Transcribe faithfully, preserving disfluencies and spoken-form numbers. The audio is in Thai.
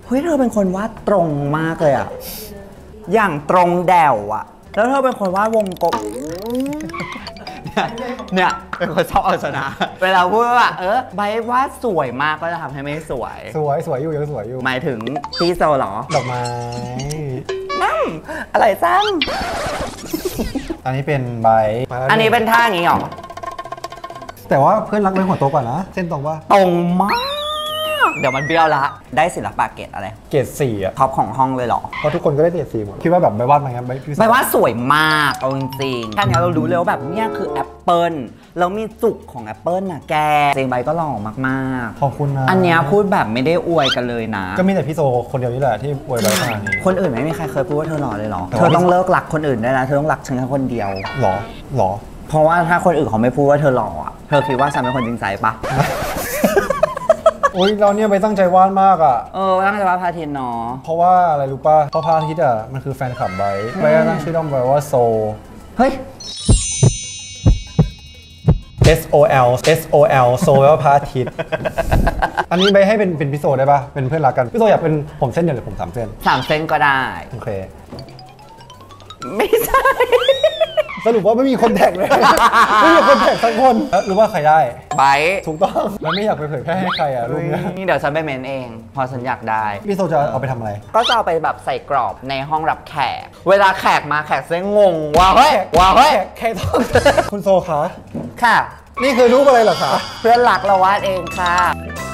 ฮ้ยเธอเป็นคนวาดตรงมากเลยอะอย่างตรงแดวอะแล้วเธอเป็นคนวาดวงกลมเนี่ยเนี่ยเป็นคนชอบเอาชนะเวลาพูดว่าเออใบวาดสวยมากก็จะทำให้ไม่สวยสวยสวยอยู่ยังสวยอยู่หมายถึงซีโซเหรอดอกไม้นั่งอะไรซ้ำอันนี้เป็นใบอันนี้เป็นท่าอย่างนี้หรอแต่ว่าเพื่อนรักเป็นหัวโตกว่านะเส้นตรงว่าตรงมากเดี๋ยวมันเบี้ยวละได้ศิลปะเกรดอะไรเกรดสี่อะท็อปของห้องเลยเหรอเพราะทุกคนก็ได้เกรดสี่หมดคิดว่าแบบใบวาดมาครับใบพิเศษใบวาดสวยมากเอาจริงๆแค่นี้เรารู้เลยว่าแบบเนี้ยคือแอปเปิลแล้วมีจุกของแอปเปิลน่ะแกจริงใบก็หล่อมากๆขอบคุณนะอันเนี้ยพูดแบบไม่ได้อวยกันเลยนะก็มีแต่พี่โซคนเดียวนี่แหละที่อวยใบขนาดนี้คนอื่นไม่มีใครเคยพูดว่าเธอหล่อเลยหรอเธอต้องเลิกรักคนอื่นได้นะเธอต้องรักฉันแค่คนเดียวหรอหรอเพราะว่าถ้าคนอื่นเขาไม่พูดว่าเธอหล่ออ่ะเธอคิดว่าฉันเป็นคนจริงใจปะโอ้ยเราเนี่ยไปตั้งใจวาดมากอ่ะเออตั้งใจวาดพระอาทิตย์เนาะเพราะว่าอะไรรู้ป่ะเพราะพระอาทิตย์อ่ะมันคือแฟนคลับไบไบตั้งชื่อด้อมไว้ว่าโซเฮ้ย S O L S O L โซแปลว่าพระอาทิตย์อันนี้ไปให้เป็นเป็นพี่โซได้ป่ะเป็นเพื่อนรักกันพี่โซอยากเป็นผมเส้นเดียวหรือผมสามเส้นสามเส้นก็ได้โอเคไม่ใช่สรุปว่าไม่มีคนแท็กเลยไม่มีคนแท็กสักคนหรือว่าใครได้ไบถูกต้องแล้วไม่อยากไปเผยแพร่ให้ใครอ่ะรูปนี้นี่เดี๋ยวฉันไปเมนเองพอฉันอยากได้พี่โซจะเอาไปทำอะไรก็จะเอาไปแบบใส่กรอบในห้องรับแขกเวลาแขกมาแขกจะงงว่าเฮ้ยว่าเฮ้ยแขกต้องคุณโซคะค่ะนี่คือรูปอะไรเหรอคะเพื่อนหลักเราวาดเองค่ะ